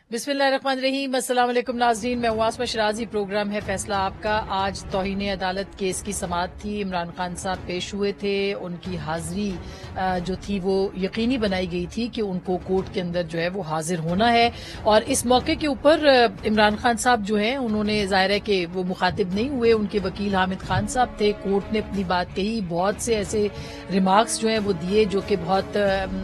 بسم اللہ الرحمن الرحیم۔ السلام علیکم ناظرین، میں عاصمہ شرازی، پروگرام ہے فیصلہ آپ کا۔ آج توہین عدالت کیس کی سماعت تھی، عمران خان صاحب پیش ہوئے تھے، ان کی حاضری جو تھی وہ یقینی بنائی گئی تھی کہ ان کو کورٹ کے اندر جو ہے وہ حاضر ہونا ہے، اور اس موقع کے اوپر عمران خان صاحب جو ہیں انہوں نے ظاہر ہے کہ وہ مخاطب نہیں ہوئے، ان کے وکیل حامد خان صاحب تھے۔ کورٹ نے اپنی بات کہی، بہت سے ایسے ریمارکس جو ہیں وہ دیے جو کہ بہت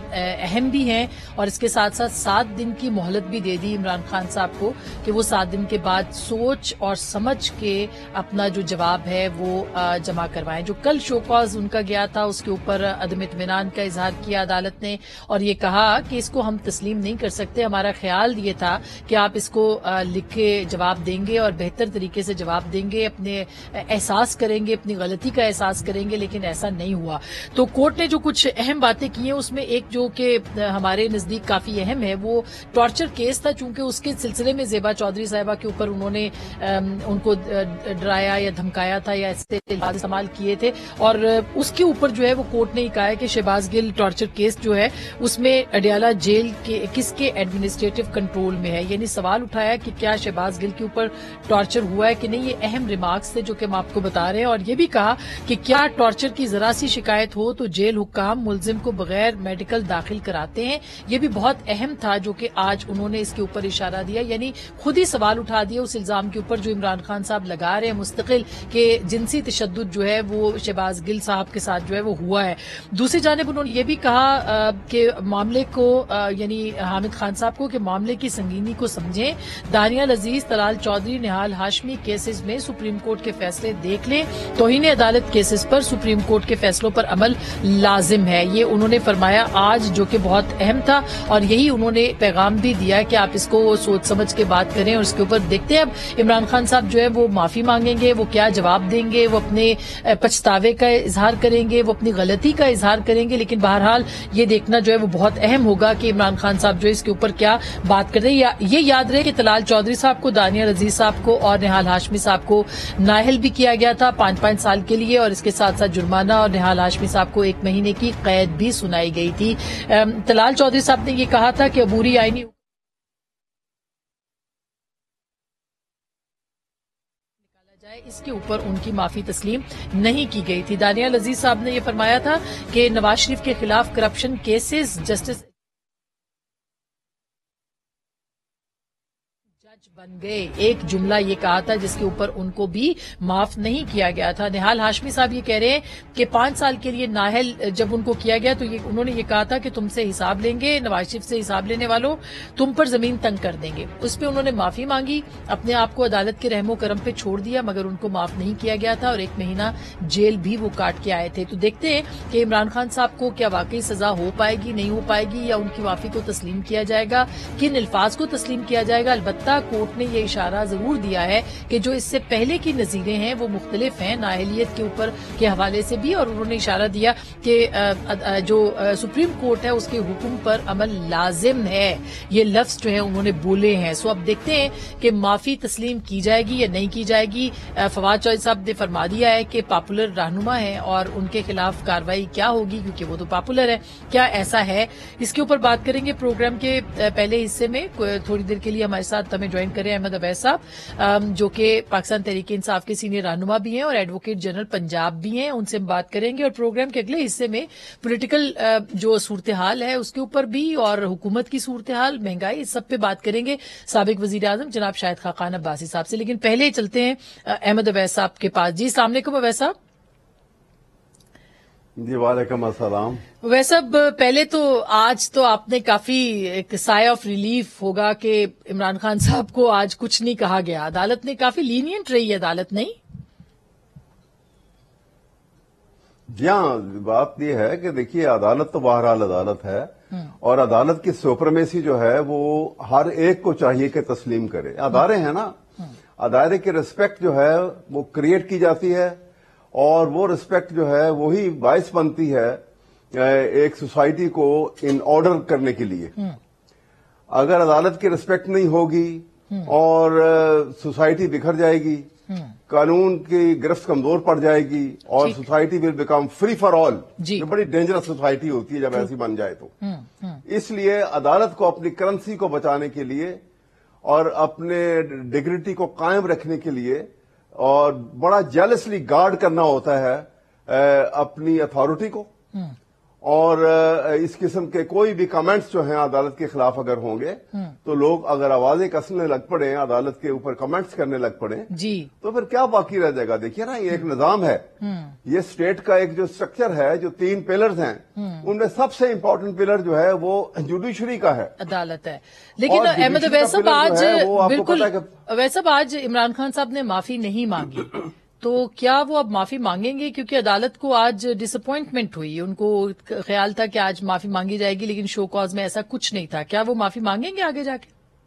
اہم بھی ہیں، اور اس کے ساتھ ساتھ 7 دن کی مہلت بھی دے دی عمران خان صاحب کو کہ وہ 7 دن کے بعد سوچ اور سمجھ کے اپنا جو جواب ہے وہ جمع کروائیں۔ جو کل شو کاز ان کا گیا تھا اس کے اوپر عدم اطمینان کا اظہار کیا عدالت نے، اور یہ کہا کہ اس کو ہم تسلیم نہیں کر سکتے، ہمارا خیال یہ تھا کہ آپ اس کو لکھے جواب دیں گے اور بہتر طریقے سے جواب دیں گے، اپنے احساس کریں گے، اپنی غلطی کا احساس کریں گے، لیکن ایسا نہیں ہوا۔ تو کورٹ نے جو کچھ اہم باتیں کی ہیں اس میں ایک جو کہ ہمارے نزدیک کافی اہم ہے وہ ٹارچر کیس تھا، چونکہ اس کے سلسلے میں زیبا چودھری صاحبہ کے اوپر انہوں نے ان کو ڈرایا یا دھمکایا تھا یا ایسے الفاظ استعمال کیے تھے، اور اس کے اوپر جو ہے وہ کورٹ نے یہ کہا ہے کہ شہباز گل ٹارچر کیس جو ہے اس میں اڈیالہ جیل کے کس کے ایڈمنسٹریٹو کنٹرول میں ہے، یعنی سوال اٹھایا کہ کیا شہباز گل کے اوپر ٹارچر ہوا ہے کہ نہیں۔ یہ اہم ریمارکس تھے جو کہ ہم آپ کو بتا رہے ہیں، اور یہ بھی کہا کہ کیا ٹارچر کی ذرا سی شکایت ہو تو جیل حکام ملزم کو بغیر میڈیکل داخل کراتے ہیں۔ یہ بھی بہت اہم تھا جو کہ آج انہوں نے اس کے اوپر اشارہ دیا، یعنی خود ہی سوال اٹھا دیا اس الزام کے اوپر جو عمران خان صاحب لگا رہے ہیں مستقل کہ جنسی تشدد جو ہے وہ شہباز گل صاحب کے ساتھ جو ہے وہ ہوا ہے۔ دوسری جانب انہوں نے یہ بھی کہا کہ معاملے کو یعنی حامد خان صاحب کو کہ معاملے کی سنگینی کو سمجھیں، دانیال عزیز، طلال چودھری، نہال ہاشمی کیسز میں سپریم کورٹ کے فیصلے دیکھ لیں، توہین عدالت کیسز پر سپریم کورٹ کے فیصلوں پر عمل لازم ہے، یہ انہوں نے فرمایا آج، جو کہ بہت اہم تھا، اور یہی انہوں نے پیغام بھی دیا کہ آپ اس کو سوچ سمجھ کے بات کریں، اور اس کے اوپر دیکھتے ہیں اب عمران خان صاحب جو ہے وہ معافی مانگیں گے، وہ کیا جواب دیں گے، وہ اپنے پچھتاوے کا اظہار کریں گے، وہ اپنی غلطی کا اظہار کریں گے، لیکن بہرحال یہ دیکھنا جو ہے وہ بہت اہم ہوگا کہ عمران خان صاحب جو ہے اس کے اوپر کیا بات کر رہے ہیں۔ یہ یاد رہے کہ طلال چودھری صاحب کو، دانیال عزیز صاحب کو اور نہال ہاشمی صاحب کو نااہل بھی کیا گیا تھا 5 سال کے لیے، اور اس کے ساتھ ساتھ جرمانہ، اور نہال ہاشمی صاحب کو 1 مہینے کی قید بھی سنائی گئی تھی۔ طلال چودھری صاحب نے یہ کہا تھا کہ عبوری آئینی اس کے اوپر ان کی معافی تسلیم نہیں کی گئی تھی۔ دانیال عزیز صاحب نے یہ فرمایا تھا کہ نواز شریف کے خلاف کرپشن کیسز جسٹس بن گئے، ایک جملہ یہ کہا تھا جس کے اوپر ان کو بھی معاف نہیں کیا گیا تھا۔ نہال ہاشمی صاحب یہ کہہ رہے ہیں کہ 5 سال کے لیے نااہل جب ان کو کیا گیا تو انہوں نے یہ کہا تھا کہ تم سے حساب لیں گے، نواز شریف سے حساب لینے والوں، تم پر زمین تنگ کر دیں گے۔ اس پہ انہوں نے معافی مانگی، اپنے آپ کو عدالت کے رحم و کرم پہ چھوڑ دیا، مگر ان کو معاف نہیں کیا گیا تھا، اور 1 مہینہ جیل بھی وہ کاٹ کے آئے تھے۔ تو دیکھتے ہیں کہ عمران خان صاحب کو کیا واقعی سزا ہو پائے گی، نہیں ہو پائے گی، یا ان کی معافی کو تسلیم کیا جائے گا، کن الفاظ کو تسلیم کیا جائے گا۔ البتہ کورٹ نے یہ اشارہ ضرور دیا ہے کہ جو اس سے پہلے کی نظیریں ہیں وہ مختلف ہیں نااہلیت کے اوپر کے حوالے سے بھی، اور انہوں نے اشارہ دیا کہ جو سپریم کورٹ ہے اس کے حکم پر عمل لازم ہے، یہ لفظ جو ہے انہوں نے بولے ہیں۔ سو اب دیکھتے ہیں کہ معافی تسلیم کی جائے گی یا نہیں کی جائے گی۔ فواد چودھری صاحب نے فرما دیا ہے کہ پاپولر رہنما ہیں اور ان کے خلاف کارروائی کیا ہوگی کیونکہ وہ تو پاپولر ہے، کیا ایسا ہے؟ اس کے اوپر بات کریں گے پروگرام کے پہلے حصے میں۔ تھوڑی دیر کے لیے ہمارے ساتھ ہمیں جوائن کریں احمد اویس صاحب، جو کہ پاکستان تحریک انصاف کے سینئر رہنما بھی ہیں اور ایڈوکیٹ جنرل پنجاب بھی ہیں، ان سے ہم بات کریں گے، اور پروگرام کے اگلے حصے میں پولیٹیکل جو صورتحال ہے اس کے اوپر بھی، اور حکومت کی صورتحال، مہنگائی، اس سب پہ بات کریں گے سابق وزیر اعظم جناب شاہد خاقان عباسی صاحب سے۔ لیکن پہلے چلتے ہیں احمد اویس صاحب کے پاس۔ جی السلام علیکم اویس صاحب۔ جی وعلیکم السلام۔ ویسے اب پہلے تو آج تو آپ نے کافی ایک سائے آف ریلیف ہوگا کہ عمران خان صاحب کو آج کچھ نہیں کہا گیا، عدالت نے کافی لینینٹ رہی ہے، عدالت نہیں؟ جی ہاں، بات یہ ہے کہ دیکھیے عدالت تو بہرحال عدالت ہے، اور عدالت کی سپریمیسی جو ہے وہ ہر ایک کو چاہیے کہ تسلیم کرے۔ ادارے ہیں نا، ادارے کی ریسپیکٹ جو ہے وہ کریٹ کی جاتی ہے، اور وہ ریسپیکٹ جو ہے وہی باعث بنتی ہے ایک سوسائٹی کو ان آرڈر کرنے کے لیے۔ اگر عدالت کی ریسپیکٹ نہیں ہوگی اور سوسائٹی بکھر جائے گی، قانون کی گرفت کمزور پڑ جائے گی، اور society will become free for all. یہ بڑی ڈینجرس سوسائٹی ہوتی ہے جب ایسی بن جائے تو۔ اس لیے عدالت کو اپنی کرنسی کو بچانے کے لیے اور اپنے ڈگنیٹی کو قائم رکھنے کے لیے اور بڑا جیلسلی گارڈ کرنا ہوتا ہے اپنی اتھارٹی کو. اور اس قسم کے کوئی بھی کمنٹس جو ہیں عدالت کے خلاف اگر ہوں گے تو لوگ اگر آوازیں کسنے لگ پڑے عدالت کے اوپر کمنٹس کرنے لگ پڑے جی تو پھر کیا باقی رہ جائے گا. دیکھیے نا، یہ ایک نظام ہے، یہ اسٹیٹ کا ایک جو اسٹرکچر ہے، جو 3 پلرز ہیں، ان میں سب سے امپورٹنٹ پلر جو ہے وہ جوڈیشری کا ہے، عدالت ہے. لیکن احمد اویس صاحب آج بالکل اویس صاحب آج عمران خان صاحب نے معافی نہیں مانگی، تو کیا وہ اب معافی مانگیں گے؟ کیونکہ عدالت کو آج ڈس اپوائنٹمنٹ ہوئی، ان کو خیال تھا کہ آج معافی مانگی جائے گی، لیکن شو کاز میں ایسا کچھ نہیں تھا. کیا وہ معافی مانگیں گے آگے جا کے؟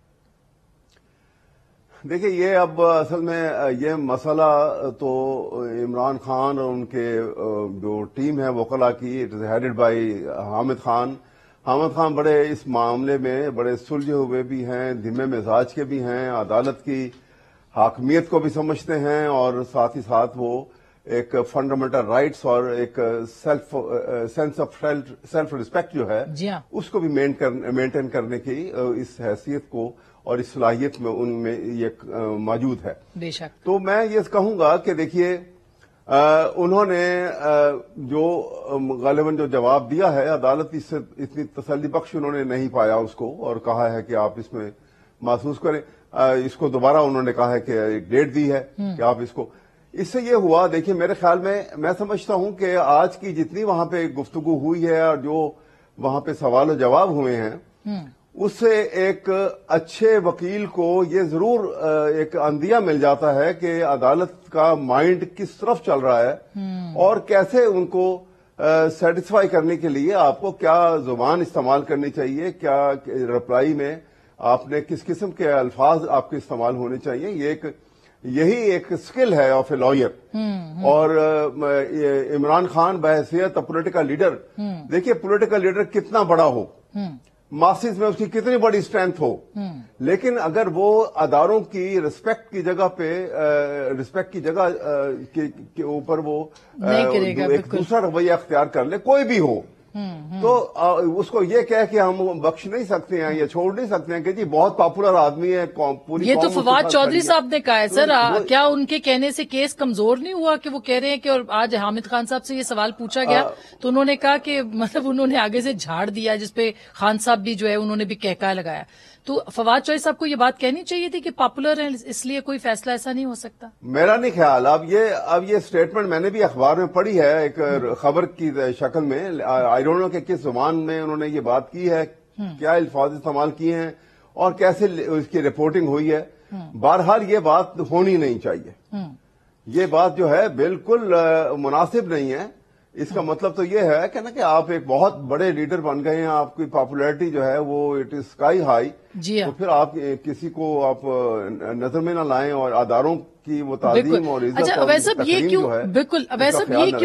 دیکھیں، یہ اب اصل میں یہ مسئلہ تو عمران خان اور ان کے جو ٹیم ہے وکلاء کی، it is headed by Hamid Khan. Hamid Khan بڑے اس معاملے میں بڑے سلجھے ہوئے بھی ہیں، دھیمے مزاج کے بھی ہیں، عدالت کی حاکمیت کو بھی سمجھتے ہیں، اور ساتھ ہی ساتھ وہ ایک فنڈامنٹل رائٹس اور ایک سینس آف سیلف رسپیکٹ جو ہے اس کو بھی مینٹین کرنے کی اس حیثیت کو اور اس صلاحیت میں ان میں یہ موجود ہے. بے شک. تو میں یہ کہوں گا کہ دیکھیے، انہوں نے جو غالباً جو جواب دیا ہے، عدالت اس سے اتنی تسلی بخش انہوں نے نہیں پایا اس کو، اور کہا ہے کہ آپ اس میں محسوس کریں. اس کو دوبارہ انہوں نے کہا ہے کہ ایک ڈیٹ دی ہے کہ آپ اس سے یہ ہوا. دیکھیے، میرے خیال میں سمجھتا ہوں کہ آج کی جتنی وہاں پہ گفتگو ہوئی ہے اور جو وہاں پہ سوال و جواب ہوئے ہیں، اس سے ایک اچھے وکیل کو یہ ضرور ایک اندیہ مل جاتا ہے کہ عدالت کا مائنڈ کس طرف چل رہا ہے اور کیسے ان کو سیٹسفائی کرنے کے لیے آپ کو کیا زبان استعمال کرنی چاہیے، کیا رپلائی میں آپ نے کس قسم کے الفاظ آپ کے استعمال ہونے چاہیے. یہی ایک اسکل ہے آف اے لائر. اور عمران خان بحیثیت پولیٹیکل لیڈر، دیکھیے پولیٹیکل لیڈر کتنا بڑا ہو، ماسز میں اس کی کتنی بڑی اسٹرینتھ ہو، لیکن اگر وہ اداروں کی رسپیکٹ کی جگہ پہ رسپیکٹ کی جگہ کے اوپر وہ ایک دوسرا رویہ اختیار کر لے، کوئی بھی ہو، تو اس کو یہ کہہ کہ ہم بخش نہیں سکتے ہیں یا چھوڑ نہیں سکتے ہیں کہ جی بہت پاپولر آدمی ہے پوری. یہ تو فواد چودھری صاحب نے کہا ہے سر. کیا ان کے کہنے سے کیس کمزور نہیں ہوا کہ وہ کہہ رہے ہیں کہ، اور آج حامد خان صاحب سے یہ سوال پوچھا گیا تو انہوں نے کہا کہ مطلب انہوں نے آگے سے جھاڑ دیا، جس پہ خان صاحب بھی جو ہے انہوں نے بھی کہکا لگایا. تو فواد چودھری صاحب کو یہ بات کہنی چاہیے تھی کہ پاپولر ہیں اس لیے کوئی فیصلہ ایسا نہیں ہو سکتا. میرا نہیں خیال. اب یہ اسٹیٹمنٹ میں نے بھی اخبار میں پڑھی ہے ایک خبر کی شکل میں. آئی ڈونٹ نو کہ کس زبان میں انہوں نے یہ بات کی ہے، کیا الفاظ استعمال کیے ہیں اور کیسے اس کی رپورٹنگ ہوئی ہے. بہرحال یہ بات ہونی نہیں چاہیے. یہ بات جو ہے بالکل مناسب نہیں ہے. اس کا مطلب تو یہ ہے کہ آپ ایک بہت بڑے لیڈر بن گئے ہیں، آپ کی پاپولیرٹی جو ہے وہ اٹ از اسکائی ہائی، تو پھر آپ کسی کو آپ نظر میں نہ لائیں اور اداروں کی وہ تعظیم اور عزت اور تقریم جو ہے. بالکل. ویسے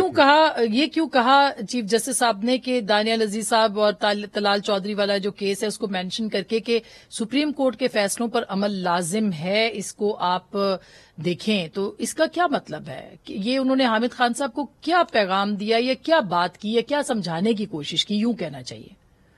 یہ کیوں کہا چیف جسٹس صاحب نے کہ دانیال عزیز صاحب اور طلال چودھری والا جو کیس ہے اس کو مینشن کر کے کہ سپریم کورٹ کے فیصلوں پر عمل لازم ہے، اس کو آپ دیکھیں، تو اس کا کیا مطلب ہے؟ یہ انہوں نے حامد خان صاحب کو کیا پیغام دیا یا کیا بات کی یا کیا سمجھانے کی کوشش کی، یوں کہنا چاہیے؟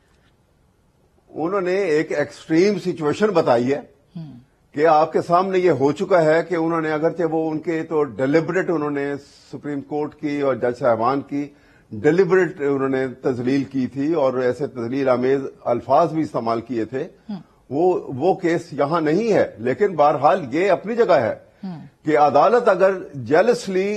انہوں نے ایک ایکسٹریم سچویشن بتائی ہے کہ آپ کے سامنے یہ ہو چکا ہے کہ انہوں نے اگرچہ وہ ان کے تو ڈیلیبریٹ انہوں نے سپریم کورٹ کی اور جج صاحبان کی ڈیلیبریٹ انہوں نے تذلیل کی تھی اور ایسے تذلیل آمیز الفاظ بھی استعمال کیے تھے. وہ کیس یہاں نہیں ہے، لیکن بہرحال یہ اپنی جگہ ہے کہ عدالت اگر جیلسلی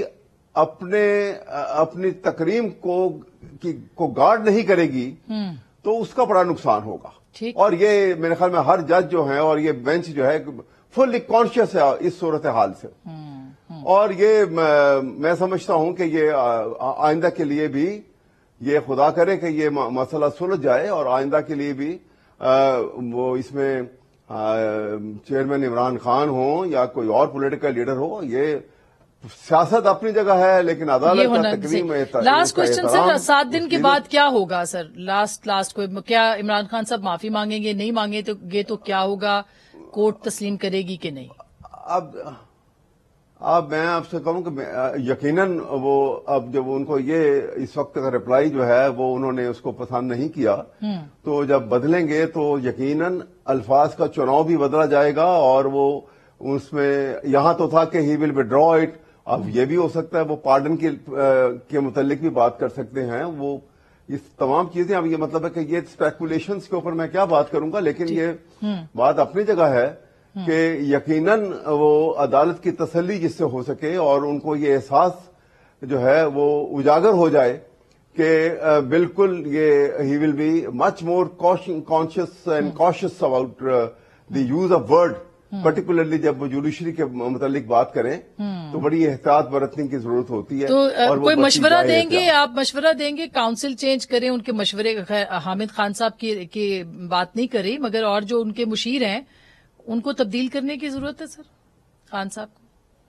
اپنی تکریم کو گارڈ نہیں کرے گی تو اس کا بڑا نقصان ہوگا. اور یہ میرے خیال میں ہر جج جو ہے اور یہ بینچ جو ہے فلی کانشیس ہے اس صورتحال سے. اور یہ میں سمجھتا ہوں کہ یہ آئندہ کے لیے بھی یہ خدا کرے کہ یہ مسئلہ سلجھ جائے اور آئندہ کے لیے بھی وہ اس میں چیئرمین عمران خان ہوں یا کوئی اور پولیٹیکل لیڈر ہو، یہ سیاست اپنی جگہ ہے لیکن عدالت کا تقریم. لاسٹ کوشچن سر، 7 دن کے بعد کیا ہوگا سر؟ لاسٹ کو کیا عمران خان صاحب معافی مانگیں گے؟ نہیں مانگیں گے تو کیا ہوگا؟ کورٹ تسلیم کرے گی کہ نہیں؟ اب میں آپ سے کہوں کہ یقیناً وہ اب جب ان کو یہ اس وقت کا رپلائی جو ہے وہ انہوں نے اس کو پسند نہیں کیا، تو جب بدلیں گے تو یقیناً الفاظ کا چناؤ بھی بدلا جائے گا، اور وہ اس میں یہاں تو تھا کہ ہی ول وڈرا اٹ، اب یہ بھی ہو سکتا ہے وہ پارڈن کے متعلق بھی بات کر سکتے ہیں، وہ اس تمام چیزیں. اب یہ مطلب ہے کہ یہ اسپیکولیشنز کے اوپر میں کیا بات کروں گا، لیکن یہ بات اپنی جگہ ہے کہ یقیناً وہ عدالت کی تسلی جس سے ہو سکے اور ان کو یہ احساس جو ہے وہ اجاگر ہو جائے کہ بالکل یہ ہی will be much more conscious and cautious about the use of word, particularly جب وہ جوڈیشری کے متعلق بات کریں تو بڑی احتیاط برتنے کی ضرورت ہوتی ہے. تو کوئی مشورہ دیں گے آپ، مشورہ دیں گے کاؤنسل چینج کریں ان کے مشورے؟ حامد خان صاحب کی بات نہیں کری، مگر اور جو ان کے مشیر ہیں ان کو تبدیل کرنے کی ضرورت ہے سر خان صاحب کو؟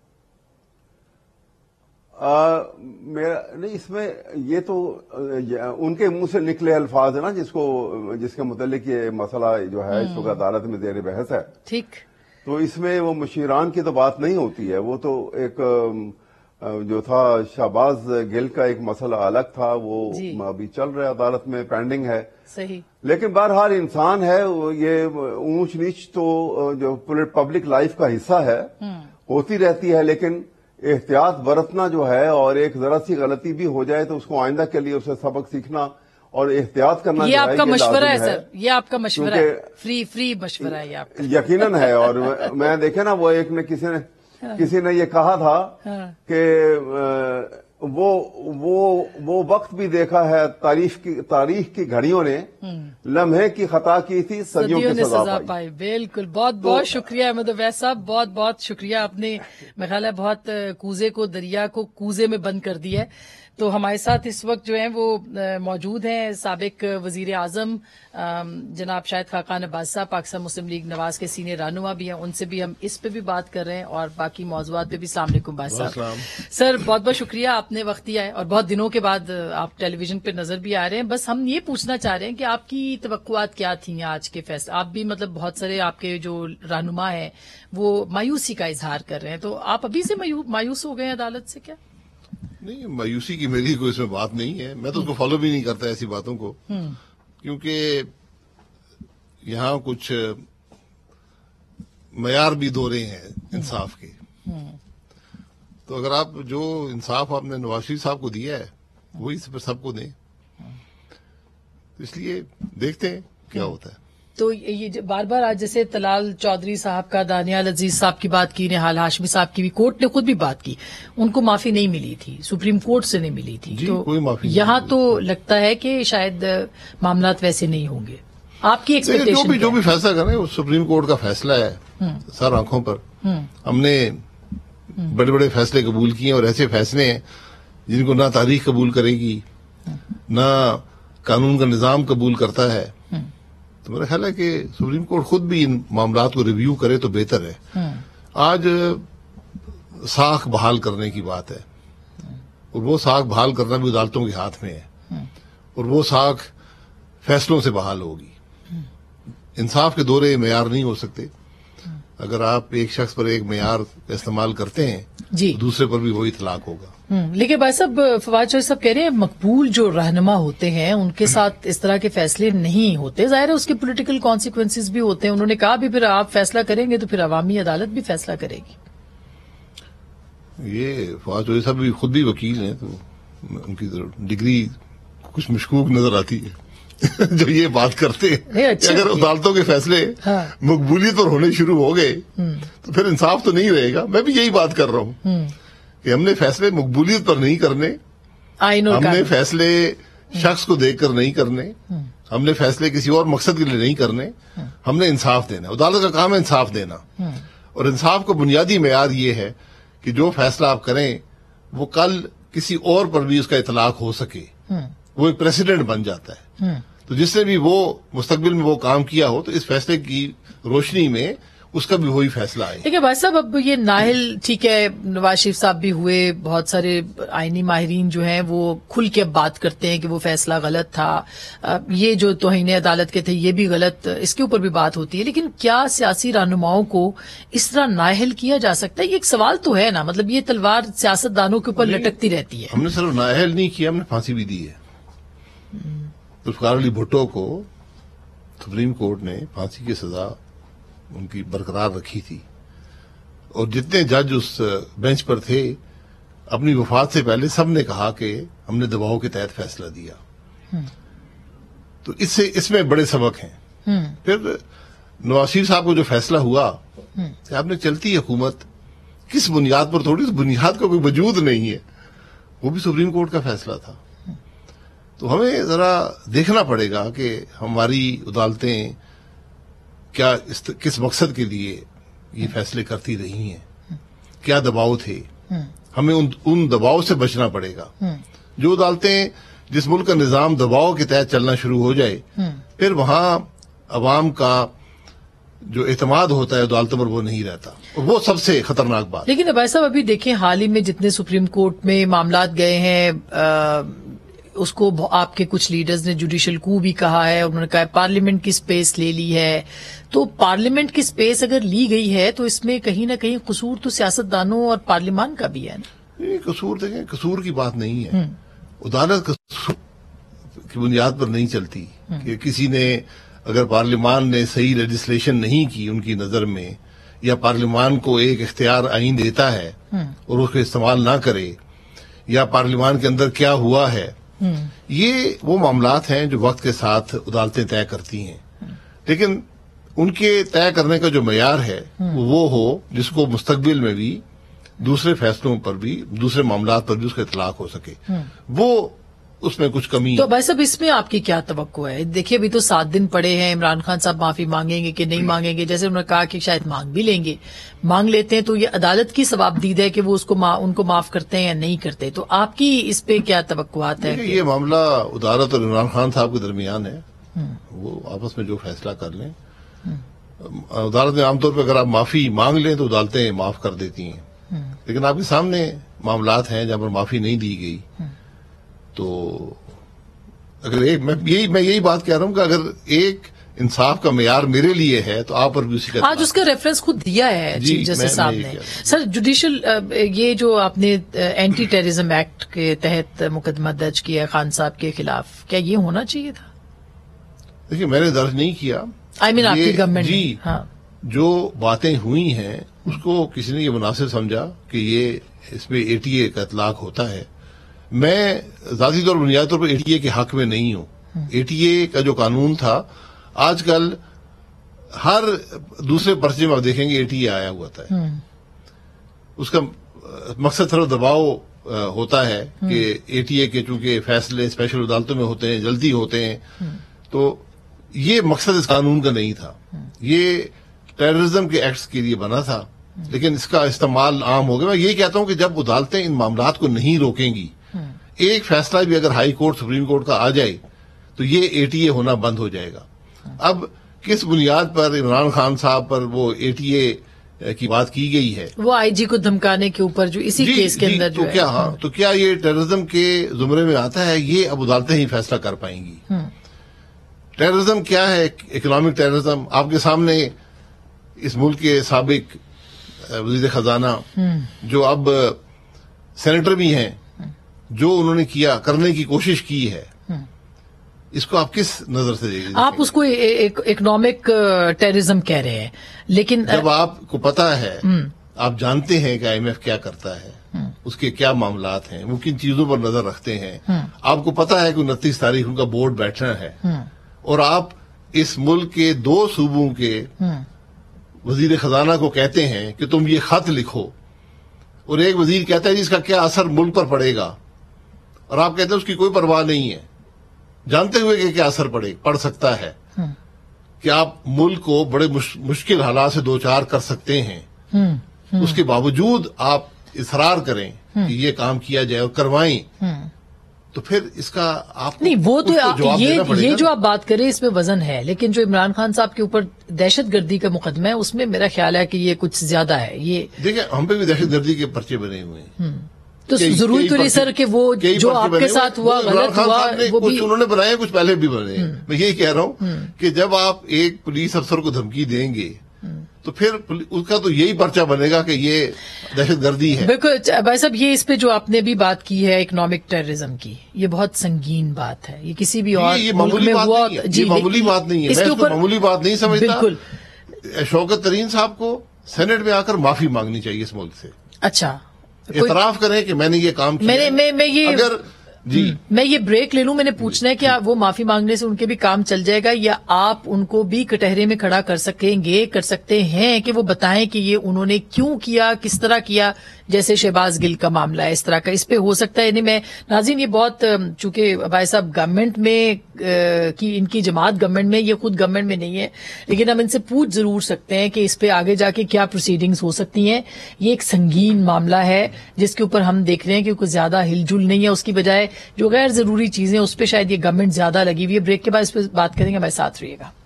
میرا نہیں، اس میں یہ تو ان کے منہ سے نکلے الفاظ ہیں نا جس کے متعلق یہ مسئلہ جو ہے اس وقت عدالت میں زیر بحث ہے. ٹھیک، تو اس میں وہ مشیران کی تو بات نہیں ہوتی ہے، وہ تو ایک جو تھا شہباز گل کا ایک مسئلہ الگ تھا، وہ ابھی چل رہا ہے عدالت میں، پینڈنگ ہے. صحیح. لیکن بہرحال انسان ہے، یہ اونچ نیچ تو جو پبلک لائف کا حصہ ہے ہوتی رہتی ہے، لیکن احتیاط برتنا جو ہے، اور ایک ذرا سی غلطی بھی ہو جائے تو اس کو آئندہ کے لیے اسے سبق سیکھنا اور احتیاط کرنا، یہ آپ کا مشورہ ہے سر، یہ آپ کا مشورہ ہے، فری مشورہ ہے یہ آپ کا؟ یقیناً ہے. اور میں دیکھے نا وہ ایک نے کسی نے یہ کہا تھا کہ وہ وقت بھی دیکھا ہے تاریخ کی گھڑیوں نے، لمحے کی خطا کی تھی صدیوں کی سزا پائی. بالکل. بہت بہت شکریہ احمد اویس صاحب، بہت بہت شکریہ. آپ نے میرا خیال ہے بہت کوزے کو، دریا کو کوزے میں بند کر دیا ہے. تو ہمارے ساتھ اس وقت جو ہیں وہ موجود ہیں سابق وزیر اعظم جناب شاہد خاقان عباس صاحب، پاکستان مسلم لیگ نواز کے سینئر رہنما بھی ہیں، ان سے بھی ہم اس پہ بھی بات کر رہے ہیں اور باقی موضوعات پہ بھی. السلام علیکم عباس صاحب. سر بہت بہت شکریہ، آپ نے وقت دیا ہے اور بہت دنوں کے بعد آپ ٹیلی ویژن پہ نظر بھی آ رہے ہیں. بس ہم یہ پوچھنا چاہ رہے ہیں کہ آپ کی توقعات کیا تھیں آج کے فیصلے؟ آپ بھی مطلب بہت سارے آپ کے جو رہنما ہیں وہ مایوسی کا اظہار کر رہے ہیں، تو آپ ابھی سے مایوس ہو گئے ہیں عدالت سے کیا؟ نہیں، مایوسی کی میری کوئی اس میں بات نہیں ہے، میں تو اس کو فالو بھی نہیں کرتا ایسی باتوں کو، کیونکہ یہاں کچھ معیار بھی دورے ہیں انصاف کے. تو اگر آپ جو انصاف آپ نے نواز شریف صاحب کو دیا ہے وہی سب کو دیں، اس لیے دیکھتے ہیں کیا ہوتا ہے. تو یہ بار بار آج جیسے طلال چودھری صاحب کا، دانیال عزیز صاحب کی بات کی، نہال ہاشمی صاحب کی بھی کورٹ نے خود بھی بات کی، ان کو معافی نہیں ملی تھی، سپریم کورٹ سے نہیں ملی تھی. جی، تو کوئی معافی یہاں تو لگتا ہے کہ شاید معاملات ویسے نہیں ہوں گے. آپ کی ایکسپیکٹیشن جو بھی فیصلہ کریں وہ سپریم کورٹ کا فیصلہ ہے سر آنکھوں پر. ہم نے بڑے بڑے فیصلے قبول کیے اور ایسے فیصلے ہیں جن کو نہ تاریخ قبول کرے گی نہ قانون کا نظام قبول کرتا ہے. تو میرا خیال ہے کہ سپریم کورٹ خود بھی ان معاملات کو ریویو کرے تو بہتر ہے. آج ساکھ بحال کرنے کی بات ہے اور وہ ساکھ بحال کرنا بھی عدالتوں کے ہاتھ میں ہے اور وہ ساکھ فیصلوں سے بحال ہوگی. انصاف کے دورے معیار نہیں ہو سکتے. اگر آپ ایک شخص پر ایک معیار استعمال کرتے ہیں جی تو دوسرے پر بھی وہی اطلاق ہوگا. لیکن بھائی صاحب، فواد چوہدری صاحب کہہ رہے ہیں مقبول جو رہنما ہوتے ہیں ان کے ساتھ اس طرح کے فیصلے نہیں ہوتے. ظاہر ہے اس کے پولیٹیکل کانسیکوینسز بھی ہوتے ہیں. انہوں نے کہا بھی پھر آپ فیصلہ کریں گے تو پھر عوامی عدالت بھی فیصلہ کرے گی. یہ فواد چوہدری صاحب بھی خود بھی وکیل ہیں تو ان کی ڈگری کچھ مشکوک نظر آتی ہے جو یہ بات کرتے ہیں کہ اگر عدالتوں کے فیصلے مقبولیت پر ہونے شروع ہو گئے تو پھر انصاف تو نہیں رہے گا. میں بھی یہی بات کر رہا ہوں کہ ہم نے فیصلے مقبولیت پر نہیں کرنے، ہم نے فیصلے شخص کو دیکھ کر نہیں کرنے، ہم نے فیصلے کسی اور مقصد کے لیے نہیں کرنے، ہم نے انصاف دینا. عدالت کا کام ہے انصاف دینا، اور انصاف کا بنیادی معیار یہ ہے کہ جو فیصلہ آپ کریں وہ کل کسی اور پر بھی اس کا اطلاق ہو سکے، وہ ایک پریسیڈنٹ بن جاتا ہے. تو جس نے بھی وہ مستقبل میں وہ کام کیا ہو تو اس فیصلے کی روشنی میں اس کا بھی وہی فیصلہ آئے. دیکھیے بھائی صاحب، اب یہ نااہل ٹھیک ہے، نواز شریف صاحب بھی ہوئے، بہت سارے آئینی ماہرین جو ہیں وہ کھل کے اب بات کرتے ہیں کہ وہ فیصلہ غلط تھا، یہ جو توہین عدالت کے تھے یہ بھی غلط، اس کے اوپر بھی بات ہوتی ہے. لیکن کیا سیاسی رہنماؤں کو اس طرح نااہل کیا جا سکتا ہے؟ یہ ایک سوال تو ہے نا، مطلب یہ تلوار سیاست دانوں کے اوپر لٹکتی رہتی ہے. ہم نے صرف نااہل نہیں کیا، ہم نے پھانسی بھی دی ہے. ذوالفقار علی بھٹو کو سپریم کورٹ نے پھانسی کی سزا ان کی برقرار رکھی تھی، اور جتنے جج اس بینچ پر تھے اپنی وفات سے پہلے سب نے کہا کہ ہم نے دباؤ کے تحت فیصلہ دیا. تو اس میں بڑے سبق ہیں. پھر نواز شریف صاحب کو جو فیصلہ ہوا کہ آپ نے چلتی حکومت کس بنیاد پر تھوڑی، اس بنیاد کا کوئی وجود نہیں ہے، وہ بھی سپریم کورٹ کا فیصلہ تھا. تو ہمیں ذرا دیکھنا پڑے گا کہ ہماری عدالتیں کیا کس مقصد کے لیے یہ فیصلے کرتی رہی ہیں، کیا دباؤ تھے. ہمیں ان دباؤ سے بچنا پڑے گا. جو عدالتیں، جس ملک کا نظام دباؤ کے تحت چلنا شروع ہو جائے، پھر وہاں عوام کا جو اعتماد ہوتا ہے عدالتوں پر وہ نہیں رہتا، اور وہ سب سے خطرناک بات. لیکن بھائی صاحب ابھی دیکھیں حال ہی میں جتنے سپریم کورٹ میں معاملات گئے ہیں، اس کو آپ کے کچھ لیڈرز نے جوڈیشل کو بھی کہا ہے، انہوں نے کہا پارلیمنٹ کی سپیس لے لی ہے. تو پارلیمنٹ کی سپیس اگر لی گئی ہے تو اس میں کہیں نہ کہیں قصور تو سیاست دانوں اور پارلیمان کا بھی ہے نا. قصور دیکھیں، قصور کی بات نہیں ہے. عدالت قصور کی بنیاد پر نہیں چلتی کہ کسی نے اگر پارلیمان نے صحیح لیجسلیشن نہیں کی ان کی نظر میں، یا پارلیمان کو ایک اختیار آئین دیتا ہے اور اس کو استعمال نہ کرے، یا پارلیمان کے اندر کیا ہوا ہے، یہ وہ معاملات ہیں جو وقت کے ساتھ عدالتیں طے کرتی ہیں. لیکن ان کے طے کرنے کا جو معیار ہے وہ ہو جس کو مستقبل میں بھی دوسرے فیصلوں پر بھی، دوسرے معاملات پر بھی اس کا اطلاق ہو سکے. وہ اس میں کچھ کمی. تو بھائی صاحب اس میں آپ کی کیا توقع ہے؟ دیکھیے ابھی تو 7 دن پڑے ہیں، عمران خان صاحب معافی مانگیں گے کہ نہیں مانگیں گے؟ جیسے انہوں نے کہا کہ شاید مانگ بھی لیں گے، مانگ لیتے ہیں تو یہ عدالت کی ثوابدید ہے کہ وہ ان کو معاف کرتے ہیں یا نہیں کرتے. تو آپ کی اس پہ کیا توقعات ہے؟ یہ معاملہ عدالت اور عمران خان صاحب کے درمیان ہے، وہ آپس میں جو فیصلہ کر لیں. عدالت میں عام طور پہ اگر آپ معافی مانگ لیں تو عدالتیں معاف کر دیتی ہیں، لیکن آپ کے سامنے معاملات ہیں جہاں پر معافی نہیں دی گئی. تو اگر میں یہی بات کہہ رہا ہوں کہ اگر ایک انصاف کا معیار میرے لیے ہے تو آپ پر بھی اسی کا، آج اس کا ریفرنس خود دیا ہے چیف جسٹس صاحب نے. سر جوڈیشل یہ جو آپ نے اینٹی ٹیررزم ایکٹ کے تحت مقدمہ درج کیا ہے خان صاحب کے خلاف، کیا یہ ہونا چاہیے تھا؟ دیکھیے میں نے درج نہیں کیا، آپ کی گورنمنٹ. جی ہاں، جو باتیں ہوئی ہیں اس کو کسی نے یہ مناسب سمجھا کہ یہ اس میں ATA کا اطلاق ہوتا ہے. میں ذاتی طور بنیادی طور پر ATA کے حق میں نہیں ہوں. ATA کا جو قانون تھا، آج کل ہر دوسرے پرچے میں آپ دیکھیں گے ATA آیا ہوا تھا. اس کا مقصد صرف دباؤ ہوتا ہے کہ ATA کے چونکہ فیصلے اسپیشل عدالتوں میں ہوتے ہیں، جلدی ہوتے ہیں، تو یہ مقصد اس قانون کا نہیں تھا. یہ ٹیررزم کے ایکٹس کے لیے بنا تھا، لیکن اس کا استعمال عام ہو گیا. میں یہ کہتا ہوں کہ جب عدالتیں ان معاملات کو نہیں روکیں گی، ایک فیصلہ بھی اگر ہائی کورٹ سپریم کورٹ کا آ جائے تو یہ ATA ہونا بند ہو جائے گا. اب کس بنیاد پر عمران خان صاحب پر وہ ATA کی بات کی گئی ہے، وہ IG کو دھمکانے کے اوپر جو اسی کیس کے اندر جو ہے، تو کیا یہ ٹیررزم کے زمرے میں آتا ہے؟ یہ اب عدالتیں ہی فیصلہ کر پائیں گی. ٹیررزم کیا ہے؟ Economic terrorism. آپ کے سامنے اس ملک کے سابق وزیر خزانہ جو اب سینیٹر بھی ہیں، جو انہوں نے کرنے کی کوشش کی ہے، اس کو آپ کس نظر سے دیکھیں؟ آپ اس کو اکنامک ٹیررزم کہہ رہے ہیں، لیکن جب آپ کو پتا ہے، آپ جانتے ہیں کہ IMF کیا کرتا ہے، اس کے کیا معاملات ہیں، وہ کن چیزوں پر نظر رکھتے ہیں، آپ کو پتا ہے کہ 29 تاریخ ان کا بورڈ بیٹھنا ہے، اور آپ اس ملک کے 2 صوبوں کے وزیر خزانہ کو کہتے ہیں کہ تم یہ خط لکھو، اور ایک وزیر کہتا ہے جس کا کیا اثر ملک پر پڑے گا، اور آپ کہتے ہیں اس کی کوئی پرواہ نہیں ہے، جانتے ہوئے کہ کیا اثر پڑ سکتا ہے، کہ آپ ملک کو بڑے مشکل حالات سے دوچار کر سکتے ہیں. اس کے باوجود آپ اصرار کریں کہ یہ کام کیا جائے اور کروائیں، تو پھر اس کا آپ نہیں وہ تو یہ جو آپ بات کریں اس میں وزن ہے، لیکن جو عمران خان صاحب کے اوپر دہشت گردی کا مقدمہ ہے اس میں میرا خیال ہے کہ یہ کچھ زیادہ ہے. یہ دیکھیں ہم پہ بھی دہشت گردی کے پرچے بنے ہوئے ہیں، تو ضروری تو نہیں سر کہ وہ جو آپ کے ساتھ ہوا غلط ہوا وہ بھی انہوں نے بنائے، کچھ پہلے بھی بنے. میں یہی کہہ رہا ہوں کہ جب آپ ایک پولیس افسر کو دھمکی دیں گے تو پھر اس کا تو یہی پرچہ بنے گا کہ یہ دہشت گردی ہے. بالکل بھائی صاحب، یہ اس پہ جو آپ نے بھی بات کی ہے اکنامک ٹیررزم کی، یہ بہت سنگین بات ہے. یہ کسی بھی اور یہ معمولی بات نہیں ہے، یہ معمولی بات نہیں ہے، میں اس کو معمولی بات نہیں سمجھتا. بالکل. شوکت ترین صاحب کو سینٹ میں آ کر معافی مانگنی چاہیے اس ملک سے. اچھا، اعتراف کریں کہ میں نے یہ کام کیا. میں یہ بریک لے لوں. میں نے پوچھنا ہے کہ وہ معافی مانگنے سے ان کے بھی کام چل جائے گا یا آپ ان کو بھی کٹہرے میں کھڑا کر سکتے ہیں کہ وہ بتائیں کہ یہ انہوں نے کیوں کیا، کس طرح کیا، جیسے شہباز گل کا معاملہ ہے اس طرح کا. اس پہ ہو سکتا ہے. یعنی میں ناظرین یہ بہت چونکہ بھائی صاحب گورنمنٹ میں ان کی جماعت گورنمنٹ میں، یہ خود گورنمنٹ میں نہیں ہے، لیکن ہم ان سے پوچھ ضرور سکتے ہیں کہ اس پہ آگے جا کے کیا پروسیڈنگز ہو سکتی ہیں. یہ ایک سنگین معاملہ ہے جس کے اوپر ہم دیکھ رہے ہیں کہ کوئی زیادہ ہل جل نہیں ہے، اس کی بجائے جو غیر ضروری چیزیں اس پہ شاید یہ گورنمنٹ زیادہ لگی ہوئی ہے. بریک کے بعد اس پہ بات کریں گے، ہمارے ساتھ رہیے گا.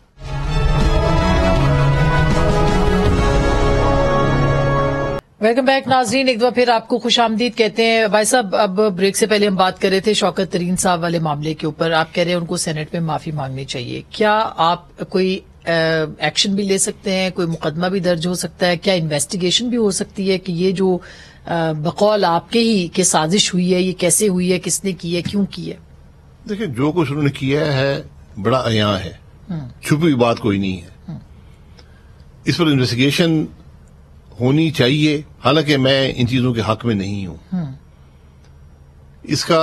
ویلکم بیک ناظرین، ایک دفعہ پھر آپ کو خوش آمدید کہتے ہیں. بھائی صاحب اب بریک سے پہلے ہم بات کر رہے تھے شوکت ترین صاحب والے معاملے کے اوپر. آپ کہہ رہے ہیں ان کو سینٹ میں معافی مانگنی چاہیے. کیا آپ کوئی ایکشن بھی لے سکتے ہیں؟ کوئی مقدمہ بھی درج ہو سکتا ہے؟ کیا انویسٹیگیشن بھی ہو سکتی ہے کہ یہ جو بقول آپ کے ہی کہ سازش ہوئی ہے، یہ کیسے ہوئی ہے، کس نے کی ہے، کیوں کی ہے؟ دیکھیں جو کچھ انہوں نے کیا ہے بڑا عیاں ہے، چھپی ہوئی بات کوئی نہیں ہے. اس پر انویسٹیگیشن ہونی چاہیے، حالانکہ میں ان چیزوں کے حق میں نہیں ہوں. اس کا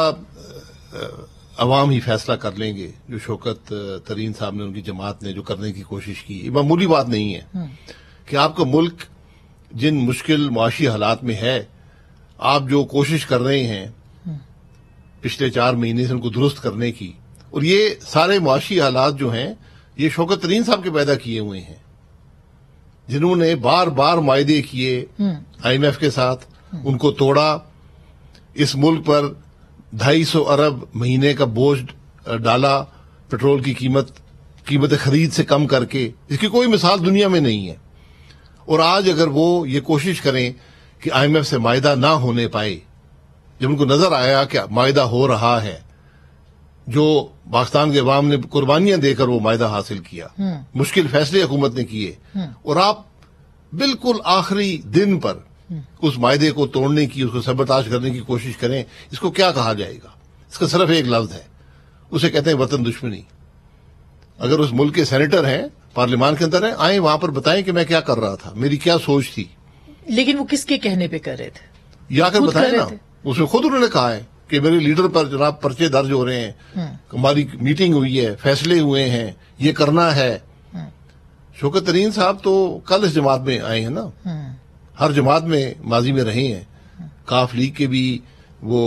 عوام ہی فیصلہ کر لیں گے. جو شوکت ترین صاحب نے، ان کی جماعت نے جو کرنے کی کوشش کی، یہ معمولی بات نہیں ہے کہ آپ کا ملک جن مشکل معاشی حالات میں ہے، آپ جو کوشش کر رہے ہیں پچھلے 4 مہینے سے ان کو درست کرنے کی، اور یہ سارے معاشی حالات جو ہیں یہ شوکت ترین صاحب کے پیدا کیے ہوئے ہیں، جنہوں نے بار بار معاہدے کیے IMF کے ساتھ، ان کو توڑا، اس ملک پر 250 ارب مہینے کا بوجھ ڈالا پیٹرول کی قیمت خرید سے کم کر کے، اس کی کوئی مثال دنیا میں نہیں ہے. اور آج اگر وہ یہ کوشش کریں کہ IMF سے معاہدہ نہ ہونے پائے، جب ان کو نظر آیا کہ معاہدہ ہو رہا ہے، جو پاکستان کے عوام نے قربانیاں دے کر وہ معاہدہ حاصل کیا، مشکل فیصلے حکومت نے کیے، اور آپ بالکل آخری دن پر اس معاہدے کو توڑنے کی، اس کو سبوتاژ کرنے کی کوشش کریں، اس کو کیا کہا جائے گا؟ اس کا صرف ایک لفظ ہے، اسے کہتے ہیں وطن دشمنی. اگر اس ملک کے سینیٹر ہیں، پارلیمان کے اندر ہیں، آئیں وہاں پر بتائیں کہ میں کیا کر رہا تھا، میری کیا سوچ تھی. لیکن وہ کس کے کہنے پہ کر رہے تھے؟ یا کر بتائیں نا. اس میں خود انہوں نے کہا ہے کہ میرے لیڈر پر جناب پرچے درج ہو رہے ہیں، ہماری میٹنگ ہوئی ہے، فیصلے ہوئے ہیں، یہ کرنا ہے. شوکت ترین صاحب تو کل اس جماعت میں آئے ہیں نا، ہر جماعت میں ماضی میں رہے ہیں. کاف لیگ کے بھی وہ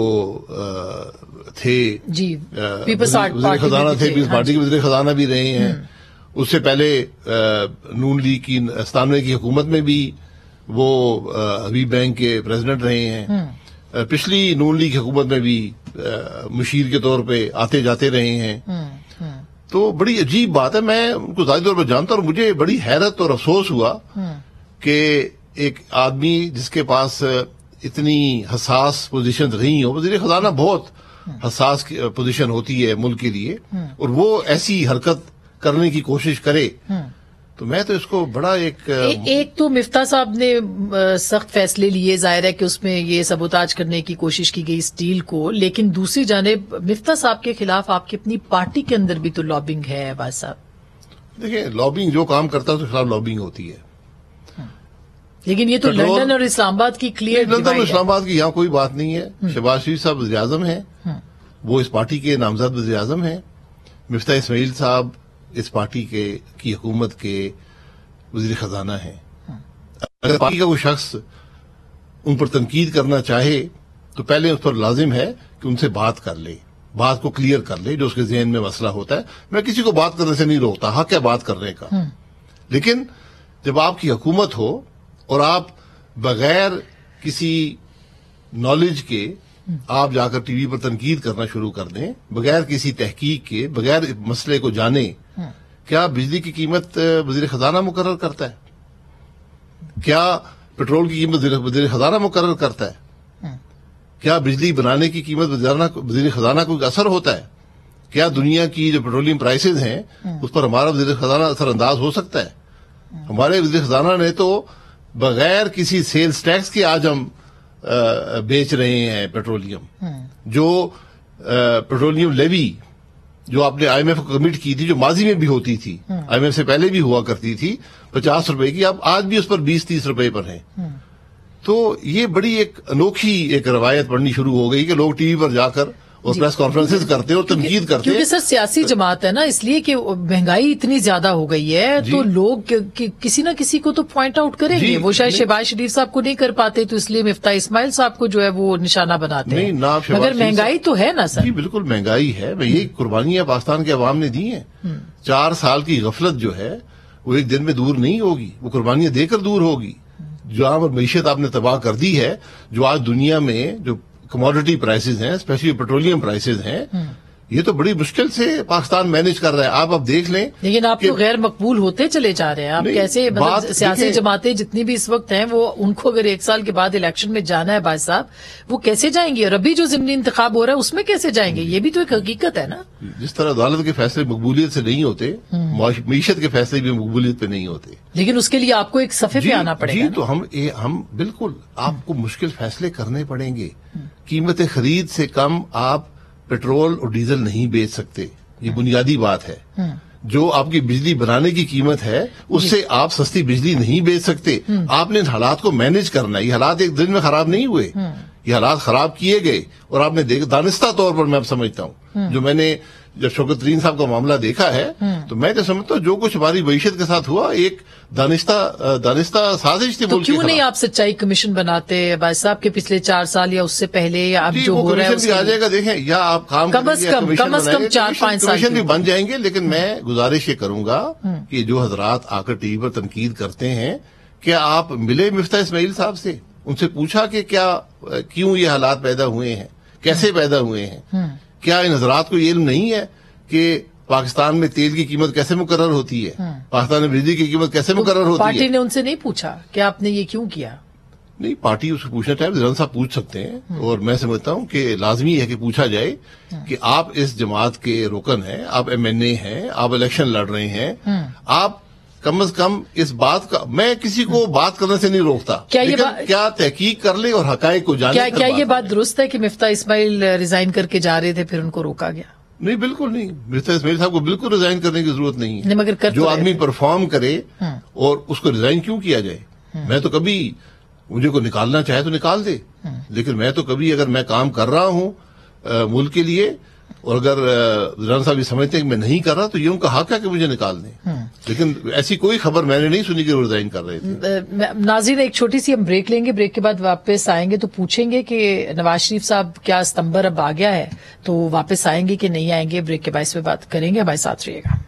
تھے، وزیر خزانہ تھے، پیپلز پارٹی کے وزیر خزانہ بھی رہے ہیں. اس سے پہلے نون لیگ کی 97 کی حکومت میں بھی وہ حبیب بینک کے پریزیڈنٹ رہے ہیں. پچھلی نون لیگ حکومت میں بھی مشیر کے طور پہ آتے جاتے رہے ہیں. تو بڑی عجیب بات ہے، میں ان کو ذاتی طور پر جانتا ہوں، اور مجھے بڑی حیرت اور افسوس ہوا کہ ایک آدمی جس کے پاس اتنی حساس پوزیشن رہی ہو، وزیر خزانہ بہت حساس پوزیشن ہوتی ہے ملک کے لیے، اور وہ ایسی حرکت کرنے کی کوشش کرے، تو میں تو اس کو بڑا ایک تو مفتاح صاحب نے سخت فیصلے لیے، ظاہر ہے کہ اس میں یہ سبوتاژ کرنے کی کوشش کی گئی اسٹیل کو، لیکن دوسری جانب مفتاح صاحب کے خلاف آپ کی اپنی پارٹی کے اندر بھی تو لابنگ ہے عباس صاحب. دیکھیں لابنگ جو کام کرتا ہے اس کے خلاف لابنگ ہوتی ہے، لیکن یہ تو لندن اور اسلام آباد کی کلیئر لندن اور اسلام آباد کی یہاں کوئی بات نہیں ہے. شہباز شریف صاحب وزیر اعظم ہیں، وہ اس پارٹی کے نامزد وزیر اعظم ہیں. مفتاح اسماعیل صاحب اس پارٹی کی حکومت کے وزیر خزانہ ہیں. اگر پارٹی کا کوئی شخص ان پر تنقید کرنا چاہے تو پہلے اس پر لازم ہے کہ ان سے بات کر لے، بات کو کلیئر کر لے جو اس کے ذہن میں مسئلہ ہوتا ہے. میں کسی کو بات کرنے سے نہیں روکتا، حق ہے بات کرنے کا، لیکن جب آپ کی حکومت ہو اور آپ بغیر کسی نالج کے آپ جا کر ٹی وی پر تنقید کرنا شروع کر دیں بغیر کسی تحقیق کے، بغیر مسئلے کو جانے. کیا بجلی کی قیمت وزیر خزانہ مقرر کرتا ہے؟ کیا پیٹرول کی قیمت وزیر خزانہ مقرر کرتا ہے؟ کیا بجلی بنانے کی قیمت وزیر خزانہ کو اثر ہوتا ہے؟ کیا دنیا کی جو پیٹرولیم پرائسز ہیں اس پر ہمارا وزیر خزانہ اثر انداز ہو سکتا ہے؟ ہمارے وزیر خزانہ نے تو بغیر کسی سیلز ٹیکس کے آج ہم بیچ رہے ہیں پیٹرولیم. جو پیٹرولیم لیوی جو آپ نے آئی ایم ایف کو کمٹ کی تھی، جو ماضی میں بھی ہوتی تھی، آئی ایم ایف سے پہلے بھی ہوا کرتی تھی 50 روپے کی، اب آج بھی اس پر 20-30 روپے پر ہیں. تو یہ بڑی ایک انوکھی ایک روایت پڑنی شروع ہو گئی کہ لوگ ٹی وی پر جا کر اور پریس کانفرنسز کرتے اور تنقید کرتے. کیونکہ سر سیاسی جماعت ہے نا، اس لیے کہ مہنگائی اتنی زیادہ ہو گئی ہے تو لوگ کسی نہ کسی کو تو پوائنٹ آؤٹ کریں گے. وہ شاید شہباز شریف صاحب کو نہیں کر پاتے تو اس لیے مفتاح اسماعیل صاحب کو جو ہے وہ نشانہ بناتے ہیں. مگر مہنگائی تو ہے نا سر. جی بالکل مہنگائی ہے. یہ قربانیاں پاکستان کے عوام نے دی ہیں. 4 سال کی غفلت جو ہے وہ ایک دن میں دور نہیں ہوگی، وہ قربانیاں دے کر دور ہوگی. جو عام اور معیشت آپ نے تباہ کر دی ہے، جو آج دنیا میں جو کموڈٹی پرائسز ہیں، اسپیشلی پیٹرولیم پرائسز ہیں، یہ تو بڑی مشکل سے پاکستان مینج کر رہا ہے. آپ اب دیکھ لیں. لیکن آپ تو غیر مقبول ہوتے چلے جا رہے ہیں. آپ کیسے مطلب سیاسی جماعتیں جتنی بھی اس وقت ہیں وہ ان کو اگر 1 سال کے بعد الیکشن میں جانا ہے باز صاحب، وہ کیسے جائیں گے؟ اور ابھی جو ضمنی انتخاب ہو رہا ہے اس میں کیسے جائیں گے؟ یہ بھی تو ایک حقیقت ہے نا. جس طرح عدالت کے فیصلے مقبولیت سے نہیں ہوتے، معیشت کے فیصلے بھی مقبولیت پہ نہیں ہوتے. لیکن اس کے لیے آپ کو ایک صفحے پہ آنا پڑے گا. جی تو ہم بالکل آپ کو مشکل فیصلے کرنے پڑیں گے. قیمت خرید سے کم آپ پیٹرول اور ڈیزل نہیں بیچ سکتے، یہ بنیادی بات ہے. جو آپ کی بجلی بنانے کی قیمت ہے اس سے آپ سستی بجلی نہیں بیچ سکتے. آپ نے ان حالات کو مینج کرنا ہے. یہ حالات ایک دن میں خراب نہیں ہوئے، یہ حالات خراب کیے گئے. اور آپ نے دیکھا دانستہ طور پر، میں اب سمجھتا ہوں جو میں نے جب شوکت ترین صاحب کا معاملہ دیکھا ہے تو میں تو سمجھتا ہوں جو کچھ ہماری معیشت کے ساتھ ہوا ایک دانستہ سازش تھی. تو کیوں نہیں آپ سچائی کمیشن بناتے باز صاحب کے پچھلے 4 سال یا اس سے پہلے، یا اب جو ہو رہا ہے بھی آ جائے گا. دیکھیں یا آپ کام کم از کم 4-5 سال کمیشن بھی بن جائیں گے. لیکن میں گزارش یہ کروں گا کہ جو حضرات آ کر ٹی وی پر تنقید کرتے ہیں، کیا آپ ملے مفتاح اسماعیل صاحب سے؟ ان سے پوچھا کہ کیوں یہ حالات پیدا ہوئے ہیں، کیسے پیدا ہوئے ہیں؟ کیا ان حضرات کو یہ علم نہیں ہے کہ پاکستان میں تیل کی قیمت کیسے مقرر ہوتی ہے، پاکستان میں بجلی کی قیمت کیسے مقرر ہوتی ہے؟ پارٹی نے ان سے نہیں پوچھا کہ آپ نے یہ کیوں کیا؟ نہیں، پارٹی اس کو پوچھنا چاہے وزیر صاحب پوچھ سکتے ہیں. اور میں سمجھتا ہوں کہ لازمی ہے کہ پوچھا جائے کہ آپ اس جماعت کے رکن ہیں، آپ MNA ہیں، آپ الیکشن لڑ رہے ہیں، آپ کم از کم اس بات کا، میں کسی کو بات کرنے سے نہیں روکتا، کیا تحقیق کر لے اور حقائق کو جانے. کیا یہ بات درست ہے کہ مفتاح اسماعیل ریزائن کر کے جا رہے تھے پھر ان کو روکا گیا؟ نہیں بالکل نہیں. مفتاح اسماعیل صاحب کو بالکل ریزائن کرنے کی ضرورت نہیں ہے. مگر جو آدمی پرفارم کرے اور اس کو ریزائن کیوں کیا جائے؟ میں تو کبھی مجھے کو نکالنا چاہے تو نکال دے، لیکن میں تو کبھی اگر میں کام کر رہا ہوں ملک کے لیے اور اگر وزیر صاحب یہ سمجھتے ہیں کہ میں نہیں کر رہا تو یہ ان کا حق ہے کہ مجھے نکال دیں. لیکن ایسی کوئی خبر میں نے نہیں سنی کہ وہ ریزائن کر رہے تھے. ناظرین ایک چھوٹی سی ہم بریک لیں گے، بریک کے بعد واپس آئیں گے تو پوچھیں گے کہ نواز شریف صاحب کیا ستمبر اب آ گیا ہے تو واپس آئیں گے کہ نہیں آئیں گے. بریک کے بعد اس پہ بات کریں گے، ہمارے ساتھ رہیے گا.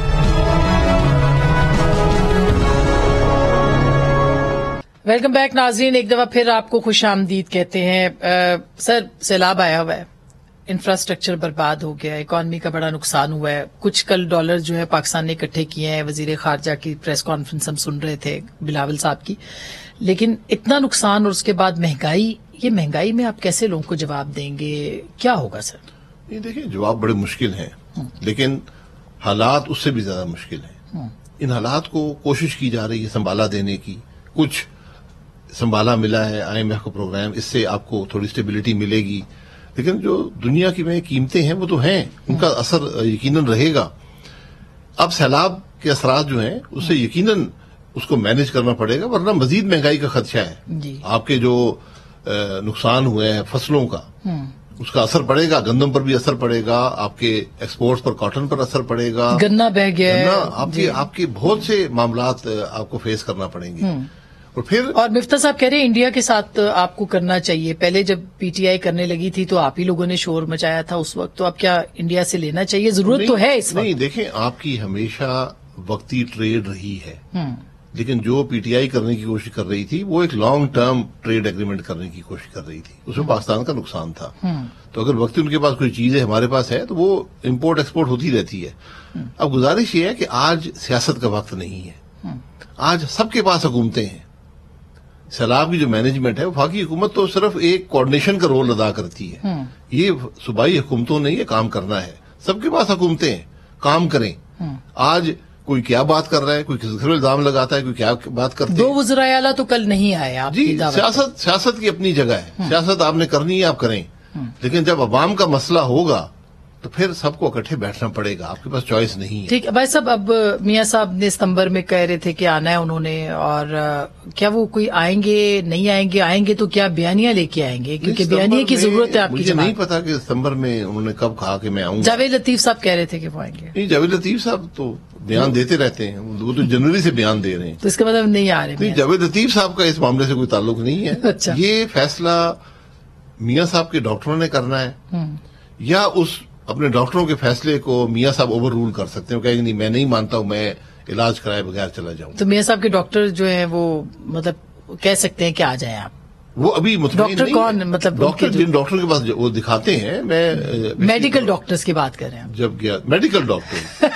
ویلکم بیک ناظرین، ایک دفعہ پھر آپ کو خوش آمدید کہتے ہیں. سر سیلاب آیا ہوا ہے، انفراسٹرکچر برباد ہو گیا ہے، اکانومی کا بڑا نقصان ہوا ہے. کچھ کل ڈالر جو ہے پاکستان نے اکٹھے کیے ہیں، وزیر خارجہ کی پریس کانفرنس ہم سن رہے تھے بلاول صاحب کی. لیکن اتنا نقصان اور اس کے بعد مہنگائی، یہ مہنگائی میں آپ کیسے لوگوں کو جواب دیں گے؟ کیا ہوگا سر؟ یہ دیکھیں جواب بڑے مشکل ہیں، لیکن حالات اس سے بھی زیادہ مشکل ہیں. ان حالات کو کوشش کی جا رہی ہے سنبھالا دینے کی. کچھ سنبھالا ملا ہے IMF کا پروگرام، اس سے آپ کو تھوڑی اسٹیبلٹی ملے گی. لیکن جو دنیا کی میں قیمتیں ہیں وہ تو ہیں، ان کا اثر یقیناً رہے گا. اب سیلاب کے اثرات جو ہیں اس سے یقیناً اس کو مینج کرنا پڑے گا، ورنہ مزید مہنگائی کا خدشہ ہے. آپ کے جو نقصان ہوئے ہیں فصلوں کا، اس کا اثر پڑے گا. گندم پر بھی اثر پڑے گا، آپ کے ایکسپورٹس پر کاٹن پر اثر پڑے گا، گنا بہ گیا، آپ کے بہت سے معاملات آپ کو فیس کرنا پڑیں گے. اور مفتاح صاحب کہہ رہے ہیں انڈیا کے ساتھ آپ کو کرنا چاہیے. پہلے جب PTI کرنے لگی تھی تو آپ ہی لوگوں نے شور مچایا تھا اس وقت، تو اب کیا انڈیا سے لینا چاہیے؟ ضرورت تو ہے اس وقت. نہیں دیکھیں، آپ کی ہمیشہ وقتی ٹریڈ رہی ہے، لیکن جو پی ٹی آئی کرنے کی کوشش کر رہی تھی وہ ایک لانگ ٹرم ٹریڈ ایگریمنٹ کرنے کی کوشش کر رہی تھی، اس میں پاکستان کا نقصان تھا. تو اگر وقتی ان کے پاس کوئی چیز ہے ہمارے پاس ہے تو وہ امپورٹ ایکسپورٹ ہوتی رہتی ہے. اب گزارش یہ ہے کہ آج سیاست کا وقت نہیں ہے، آج سب کے پاس حکومتیں ہیں. سیلاب کی جو مینجمنٹ ہے وفاقی حکومت تو صرف ایک کوآرڈینیشن کا رول ادا کرتی ہے، یہ صوبائی حکومتوں نے یہ کام کرنا ہے. سب کے پاس حکومتیں ہیں، کام کریں. آج کوئی کیا بات کر رہا ہے، کوئی کس گھر الزام لگاتا ہے، کوئی کیا بات کرتے ہیں. 2 وزرائے اعلیٰ تو کل نہیں آئے آپ جی. سیاست کی اپنی جگہ ہے، سیاست آپ نے کرنی ہے آپ کریں، لیکن جب عوام کا مسئلہ ہوگا تو پھر سب کو اکٹھے بیٹھنا پڑے گا، آپ کے پاس چوائس نہیں ہے. ٹھیک ہے بھائی صاحب، اب میاں صاحب نے ستمبر میں کہہ رہے تھے کہ آنا ہے انہوں نے، اور کیا وہ کوئی آئیں گے نہیں آئیں گے تو کیا بیانیہ لے کے آئیں گے؟ کیونکہ بیانیے کی ضرورت ہے آپ کی مجھے نہیں پتا کہ ستمبر میں انہوں نے کب کہا کہ میں آؤں گا. جاوید لطیف صاحب کہہ رہے تھے کہ وہ آئیں گے. نہیں، جاوید لطیف صاحب تو بیان دیتے رہتے ہیں، وہ تو جنوری سے بیان دے رہے ہیں. تو اس کا مطلب نہیں آ رہے. نہیں، جاوید لطیف صاحب کا اس معاملے سے کوئی تعلق نہیں ہے. اچھا. یہ فیصلہ میاں صاحب کے ڈاکٹروں نے کرنا ہے، یا اس اپنے ڈاکٹروں کے فیصلے کو میاں صاحب اوور رول کر سکتے ہیں، کہیں نہیں میں نہیں مانتا ہوں، میں علاج کرائے بغیر چلا جاؤں. تو میاں صاحب کے ڈاکٹر جو ہیں وہ مطلب کہہ سکتے ہیں کہ آ جائیں آپ. وہ ابھی مطمئن ڈاکٹر کون؟ مطلب جن ڈاکٹر کے پاس وہ دکھاتے ہیں. میں میڈیکل ڈاکٹرز کی بات کر رہے ہیں جب گیا میڈیکل ڈاکٹر.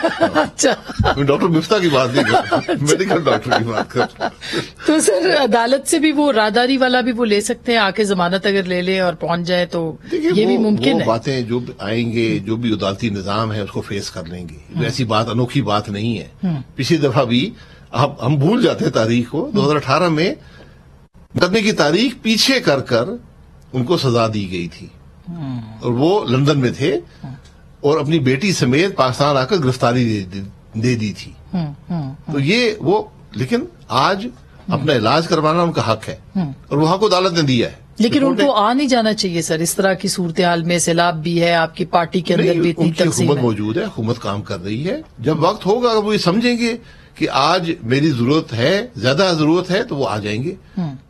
اچھا، میں ڈاکٹر مفتاح کی بات نہیں کر رہا، میڈیکل ڈاکٹر کی بات کر رہا. تو سر عدالت سے بھی وہ راداری والا بھی وہ لے سکتے ہیں، آ کے ضمانت اگر لے لیں اور پہنچ جائے تو یہ بھی ممکن ہے. وہ باتیں جو آئیں گے، جو بھی عدالتی نظام ہے اس کو فیس کر لیں گے. ایسی بات انوکھی بات نہیں ہے. پچھلی دفعہ بھی ہم بھول جاتے ہیں تاریخ کو، 2018 میں مقدمے کی تاریخ پیچھے کر ان کو سزا دی گئی تھی، اور وہ لندن میں تھے اور اپنی بیٹی سمیت پاکستان آ کر گرفتاری دے دی تھی. تو یہ وہ، لیکن آج اپنا علاج کروانا ان کا حق ہے، اور وہ حق عدالت نے دیا ہے. لیکن ان کو آ نہیں جانا چاہیے سر، اس طرح کی صورتحال میں. سیلاب بھی ہے، آپ کی پارٹی کے اندر بھی اتنی تقسیم حکومت موجود ہے، حکومت کام کر رہی ہے. جب وقت ہوگا وہ یہ سمجھیں گے کہ آج میری ضرورت ہے، زیادہ ضرورت ہے، تو وہ آ جائیں گے.